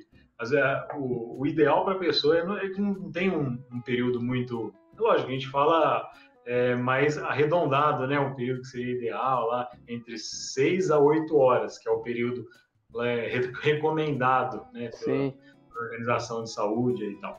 o ideal para a pessoa é que não tem um período muito. Lógico, a gente fala mais arredondado, né? Um período que seria ideal lá, entre 6 a 8 horas, que é o período recomendado, né? Pela Organização de Saúde e tal.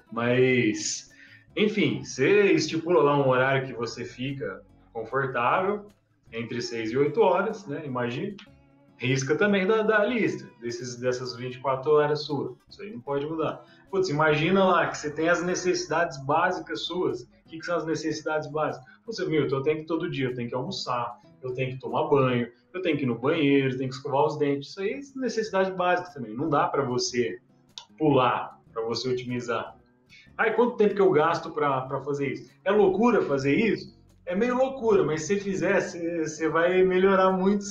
Mas, enfim, você estipula lá um horário que você fica confortável, entre 6 e 8 horas, né? Imagina. Risca também da lista, dessas 24 horas suas. Isso aí não pode mudar. Putz, imagina lá que você tem as necessidades básicas suas. O que são as necessidades básicas? Você, Milton, eu tenho que todo dia, eu tenho que almoçar, eu tenho que tomar banho, eu tenho que ir no banheiro, eu tenho que escovar os dentes. Isso aí é necessidade básica também. Não dá para você pular, para você otimizar. Ai, quanto tempo que eu gasto para fazer isso? É loucura fazer isso? É meio loucura, mas se você fizer, você vai melhorar muito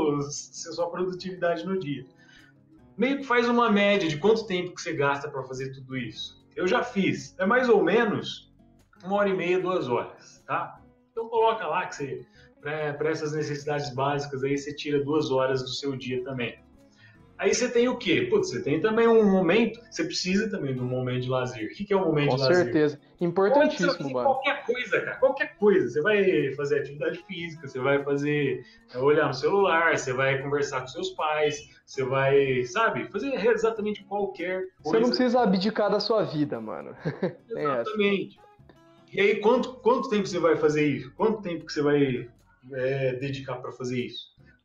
sua produtividade no dia. Meio que faz uma média de quanto tempo que você gasta para fazer tudo isso. Eu já fiz. É mais ou menos 1h30, 2 horas, tá? Então coloca lá que você, para essas necessidades básicas, aí você tira 2 horas do seu dia também. Aí você tem o quê? Putz, você tem também um momento, você precisa também de um momento de lazer. O que é um momento de lazer? Com certeza. Importantíssimo, mano. Qualquer coisa, cara. Qualquer coisa. Você vai fazer atividade física, você vai fazer, olhar no celular, você vai conversar com seus pais, você vai, sabe, fazer exatamente qualquer coisa. Você não precisa abdicar da sua vida, mano. Exatamente. E aí, quanto tempo você vai fazer isso? Quanto tempo que você vai dedicar para fazer isso?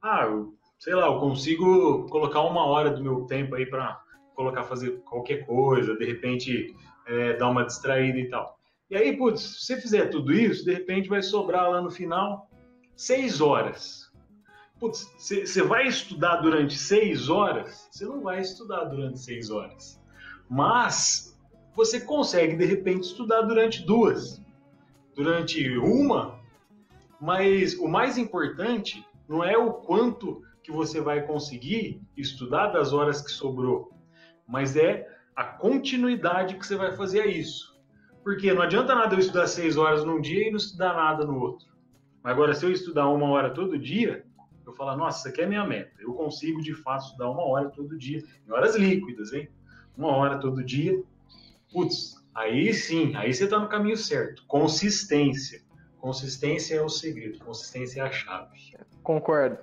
Sei lá, eu consigo colocar 1 hora do meu tempo aí para fazer qualquer coisa, de repente dar uma distraída e tal. E aí, putz, se você fizer tudo isso, de repente vai sobrar lá no final 6 horas. Putz, você vai estudar durante 6 horas? Você não vai estudar durante 6 horas. Mas você consegue, de repente, estudar durante 2. Durante 1, mas o mais importante não é o quanto que você vai conseguir estudar das horas que sobrou, mas é a continuidade que você vai fazer isso. Porque não adianta nada eu estudar 6 horas num dia e não estudar nada no outro. Mas agora, se eu estudar 1 hora todo dia, eu falo, nossa, isso aqui é minha meta. Eu consigo, de fato, estudar 1 hora todo dia. Em horas líquidas, hein? 1 hora todo dia. Putz, aí sim, aí você está no caminho certo. Consistência. Consistência é o segredo. Consistência é a chave. Concordo.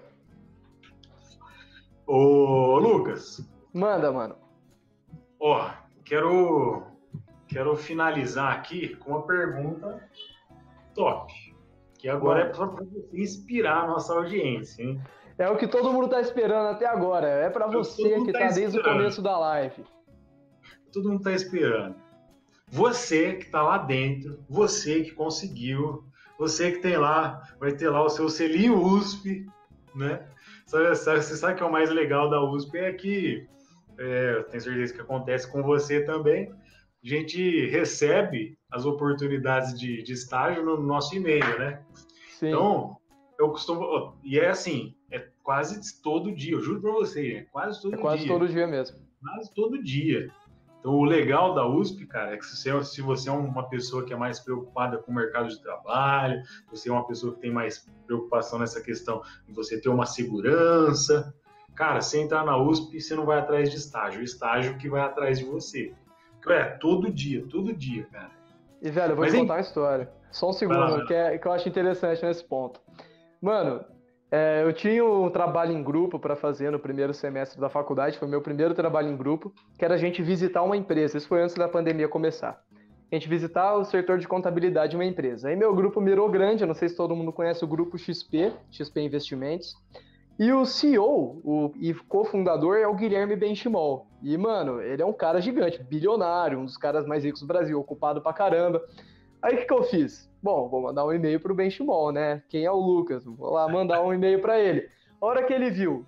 Ô, Lucas. Manda, mano. Ó, quero finalizar aqui com uma pergunta top. Que agora é para você inspirar a nossa audiência, hein? É o que todo mundo tá esperando até agora. É para você que tá desde o começo da live. Todo mundo tá esperando. Você que tá lá dentro, você que conseguiu, você que tem lá, vai ter lá o seu selinho USP, né? Você sabe que é o mais legal da USP é que, eu tenho certeza que acontece com você também, a gente recebe as oportunidades de estágio no nosso e-mail, né? Sim. Então, eu costumo... E é assim, é quase todo dia, eu juro pra você, é quase todo dia. É quase todo dia mesmo. Quase todo dia. Então, o legal da USP, cara, é que se você é uma pessoa que é mais preocupada com o mercado de trabalho, você é uma pessoa que tem mais preocupação nessa questão de você ter uma segurança, cara, você entrar na USP, você não vai atrás de estágio, o estágio que vai atrás de você. Todo dia, cara. E, velho, eu vou te contar uma história. Só um segundo, que eu acho interessante nesse ponto. Mano, eu tinha um trabalho em grupo para fazer no primeiro semestre da faculdade, foi o meu primeiro trabalho em grupo, que era a gente visitar uma empresa. Isso foi antes da pandemia começar. a gente visitar o setor de contabilidade de uma empresa. Aí meu grupo mirou grande, eu não sei se todo mundo conhece o grupo XP Investimentos. E o CEO e cofundador é o Guilherme Benchimol. E, mano, ele é um cara gigante, bilionário, um dos caras mais ricos do Brasil, ocupado pra caramba. Aí o que eu fiz? Bom, vou mandar um e-mail pro Benchimol, né? Quem é o Lucas? Vou lá mandar um e-mail para ele. A hora que ele viu,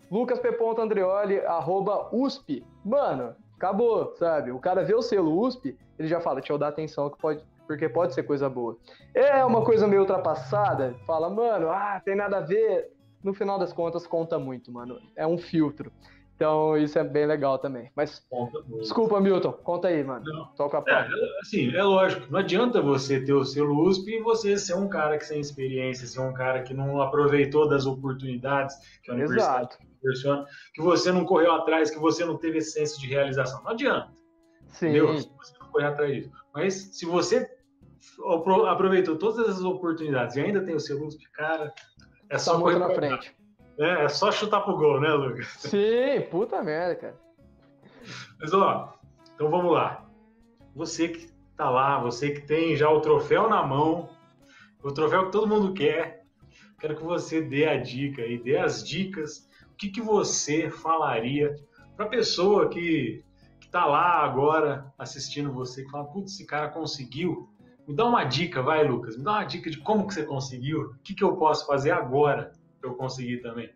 lucas.andreoli@usp, mano, acabou, sabe? O cara vê o selo USP, ele já fala, deixa eu dar atenção que porque pode ser coisa boa. É uma coisa meio ultrapassada, fala, mano, tem nada a ver. No final das contas, conta muito, mano. É um filtro. Então, isso é bem legal também. Mas, desculpa, Milton. Conta aí, mano. Não. Toca a pau. Assim, é lógico. Não adianta você ter o selo USP e você ser um cara que sem experiência, ser um cara que não aproveitou das oportunidades que a universidade proporciona, que você não correu atrás, que você não teve esse senso de realização. Não adianta. Sim. Entendeu? Se você não correr atrás disso. Mas, se você aproveitou todas essas oportunidades e ainda tem o selo USP, cara... É só muito na frente. É só chutar pro gol, né, Lucas? Sim, puta merda, cara. Mas, então vamos lá. Você que tá lá, você que tem já o troféu na mão, o troféu que todo mundo quer, quero que você dê a dica e dê as dicas. O que você falaria pra pessoa que tá lá agora assistindo você, que fala, putz, esse cara conseguiu. Me dá uma dica, vai, Lucas. Me dá uma dica de como que você conseguiu. O que eu posso fazer agora para eu conseguir também?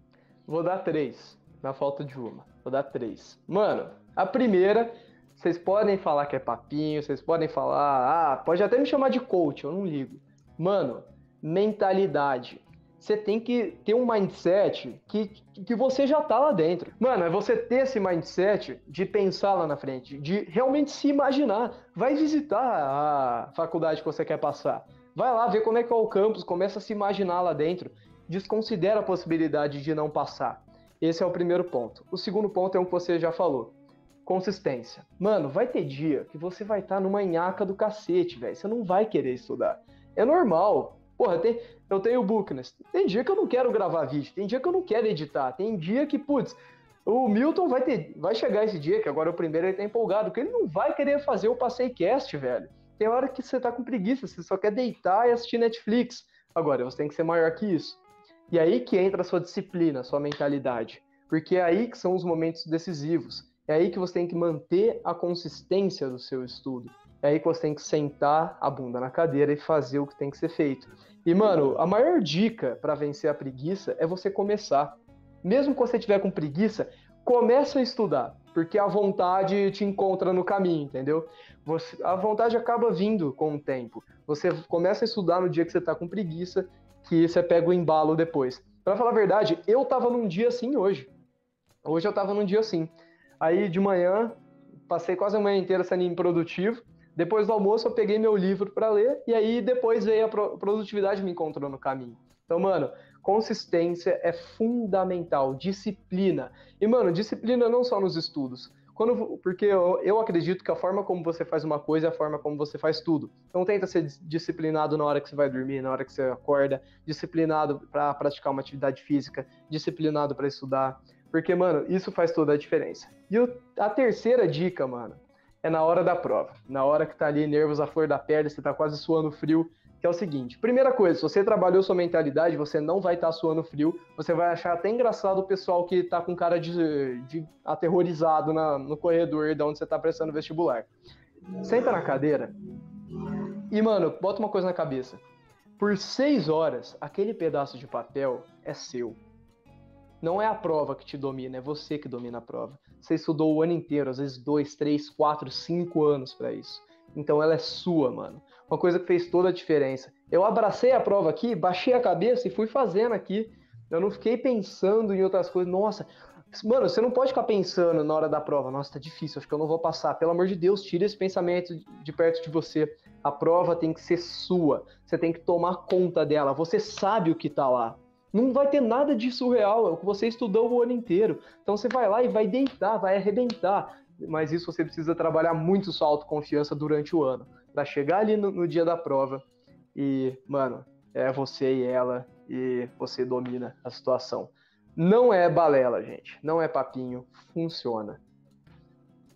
Vou dar 3, na falta de uma. Vou dar 3. Mano, a primeira, vocês podem falar que é papinho, vocês podem falar, pode até me chamar de coach, eu não ligo. Mano, mentalidade. Você tem que ter um mindset que você já tá lá dentro. Mano, é você ter esse mindset de pensar lá na frente, de realmente se imaginar. Vai visitar a faculdade que você quer passar. Vai lá ver como é que é o campus, começa a se imaginar lá dentro. Desconsidera a possibilidade de não passar. Esse é o primeiro ponto. O segundo ponto é o que você já falou. Consistência. Mano, vai ter dia que você vai estar numa nhaca do cacete, velho. Você não vai querer estudar. É normal. Porra, eu tenho o Bookness. Tem dia que eu não quero gravar vídeo, tem dia que eu não quero editar, tem dia que, putz, o Milton vai chegar esse dia, que agora o primeiro ele tá empolgado, porque ele não vai querer fazer o PasseiCast, velho. Tem hora que você tá com preguiça, você só quer deitar e assistir Netflix. Agora, você tem que ser maior que isso. E aí que entra a sua disciplina, a sua mentalidade. Porque é aí que são os momentos decisivos. É aí que você tem que manter a consistência do seu estudo. É aí que você tem que sentar a bunda na cadeira e fazer o que tem que ser feito. E, mano, a maior dica para vencer a preguiça é você começar. Mesmo que você tiver com preguiça, começa a estudar, porque a vontade te encontra no caminho, entendeu? A vontade acaba vindo com o tempo. Você começa a estudar no dia que você tá com preguiça, que você pega o embalo depois. Pra falar a verdade, eu tava num dia assim hoje. Hoje eu tava num dia assim. Aí, de manhã, passei quase a manhã inteira sendo improdutivo. Depois do almoço, eu peguei meu livro para ler, e aí depois veio a produtividade me encontrou no caminho. Então, mano, consistência é fundamental, disciplina. E, mano, disciplina não só nos estudos. Porque eu acredito que a forma como você faz uma coisa é a forma como você faz tudo. Então, tenta ser disciplinado na hora que você vai dormir, na hora que você acorda, disciplinado para praticar uma atividade física, disciplinado para estudar. Porque, mano, isso faz toda a diferença. E a terceira dica, mano, é na hora da prova. Na hora que tá ali, nervos à flor da pele, você tá quase suando frio, que é o seguinte. Primeira coisa, se você trabalhou sua mentalidade, você não vai estar suando frio, você vai achar até engraçado o pessoal que tá com cara de aterrorizado no corredor de onde você tá prestando vestibular. Senta na cadeira e, mano, bota uma coisa na cabeça. Por 6 horas, aquele pedaço de papel é seu. Não é a prova que te domina, é você que domina a prova. Você estudou o ano inteiro, às vezes 2, 3, 4, 5 anos para isso. Então ela é sua, mano. Uma coisa que fez toda a diferença. Eu abracei a prova aqui, baixei a cabeça e fui fazendo aqui. Eu não fiquei pensando em outras coisas. Nossa, mano, você não pode ficar pensando na hora da prova. Nossa, tá difícil, acho que eu não vou passar. Pelo amor de Deus, tira esse pensamento de perto de você. A prova tem que ser sua. Você tem que tomar conta dela. Você sabe o que tá lá. Não vai ter nada de surreal, é o que você estudou o ano inteiro. Então você vai lá e vai deitar, vai arrebentar. Mas isso você precisa trabalhar muito sua autoconfiança durante o ano. Pra chegar ali no dia da prova e, mano, é você e ela e você domina a situação. Não é balela, gente. Não é papinho. Funciona.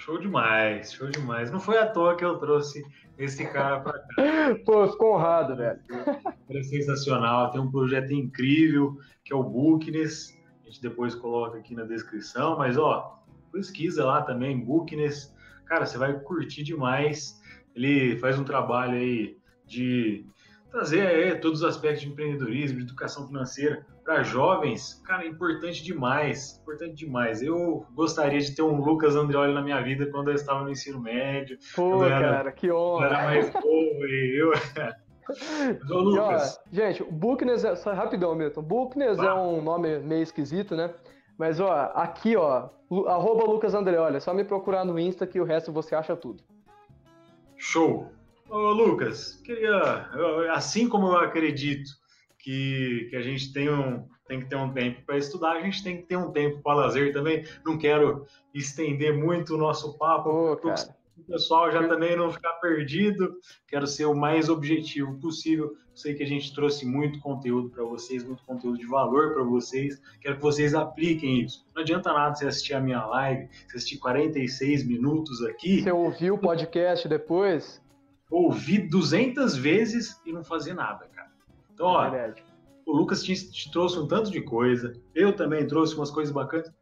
Show demais, show demais. Não foi à toa que eu trouxe esse cara para cá. Pô, ficou honrado, velho. É sensacional, tem um projeto incrível que é o Bookness. A gente depois coloca aqui na descrição, mas ó, pesquisa lá também, Bookness. Cara, você vai curtir demais. Ele faz um trabalho aí de trazer aí todos os aspectos de empreendedorismo, de educação financeira para jovens. Cara, é importante demais, importante demais. Eu gostaria de ter um Lucas Andreoli na minha vida quando eu estava no ensino médio. Pô, cara, que honra. Eu era mais novo e eu... Ô, Lucas. E, ó, gente, o Bookness, só rapidão, Milton. Bookness é um nome meio esquisito, né? Mas, ó, aqui, ó, @Lucas Andreoli, é só me procurar no Insta que o resto você acha tudo. Show. Ô, Lucas, assim como eu acredito que a gente tem que ter um tempo para estudar, a gente tem que ter um tempo para lazer também. Não quero estender muito o nosso papo, cara. o pessoal já também não ficar perdido. Quero ser o mais objetivo possível. Sei que a gente trouxe muito conteúdo para vocês, muito conteúdo de valor para vocês. Quero que vocês apliquem isso. Não adianta nada você assistir a minha live, você assistir 46 minutos aqui. Você ouviu o podcast depois? Ouvir 200 vezes e não fazer nada, cara. Então, ó, o Lucas te trouxe um tanto de coisa, eu também trouxe umas coisas bacanas.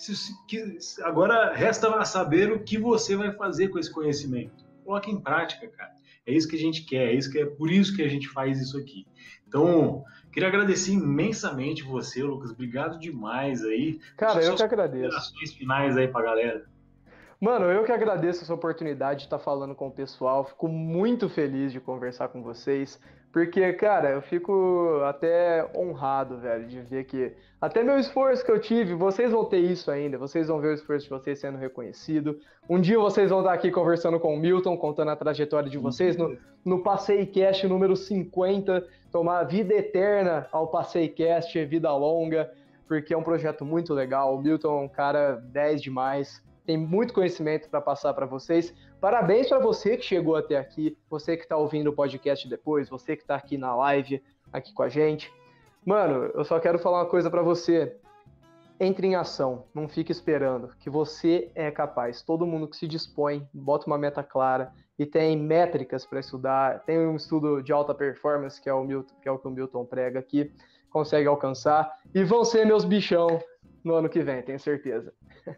Agora resta saber o que você vai fazer com esse conhecimento. Coloque em prática, cara. É isso que a gente quer, por isso que a gente faz isso aqui. Então, queria agradecer imensamente você, Lucas. Obrigado demais aí. Cara, eu que agradeço. Considerações finais aí pra galera. Mano, eu que agradeço essa oportunidade de estar falando com o pessoal. Fico muito feliz de conversar com vocês. Porque, cara, eu fico até honrado, velho, de ver que até meu esforço que eu tive, vocês vão ter isso ainda. Vocês vão ver o esforço de vocês sendo reconhecido. Um dia vocês vão estar aqui conversando com o Milton, contando a trajetória de vocês no PasseiCast número 50. Tomar vida eterna ao PasseiCast, vida longa, porque é um projeto muito legal. O Milton é um cara 10 demais. Tem muito conhecimento para passar para vocês. Parabéns para você que chegou até aqui, você que está ouvindo o podcast depois, você que está aqui na live, aqui com a gente. Mano, eu só quero falar uma coisa para você. Entre em ação, não fique esperando, que você é capaz. Todo mundo que se dispõe, bota uma meta clara e tem métricas para estudar, tem um estudo de alta performance, que é o que o Milton prega aqui, consegue alcançar. E vão ser meus bichão no ano que vem, tenho certeza.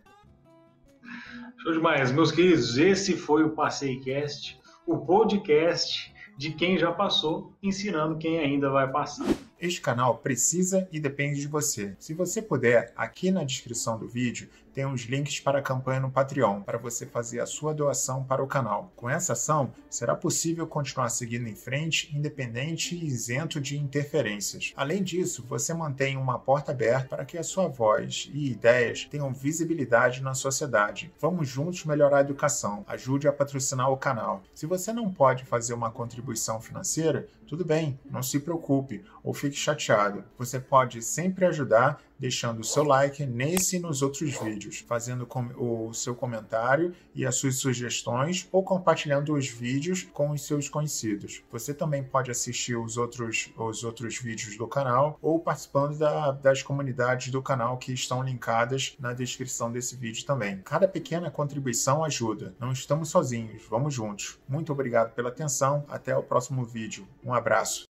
Show demais, meus queridos. Esse foi o PasseiCast, o podcast de quem já passou, ensinando quem ainda vai passar. Este canal precisa e depende de você. Se você puder, aqui na descrição do vídeo tem uns links para a campanha no Patreon, para você fazer a sua doação para o canal. Com essa ação, será possível continuar seguindo em frente, independente e isento de interferências. Além disso, você mantém uma porta aberta para que a sua voz e ideias tenham visibilidade na sociedade. Vamos juntos melhorar a educação. Ajude a patrocinar o canal. Se você não pode fazer uma contribuição financeira, tudo bem, não se preocupe ou fique chateado. Você pode sempre ajudar deixando o seu like nesse e nos outros vídeos, fazendo o seu comentário e as suas sugestões ou compartilhando os vídeos com os seus conhecidos. Você também pode assistir os outros vídeos do canal ou participando das comunidades do canal que estão linkadas na descrição desse vídeo também. Cada pequena contribuição ajuda. Não estamos sozinhos, vamos juntos. Muito obrigado pela atenção, até o próximo vídeo. Um abraço.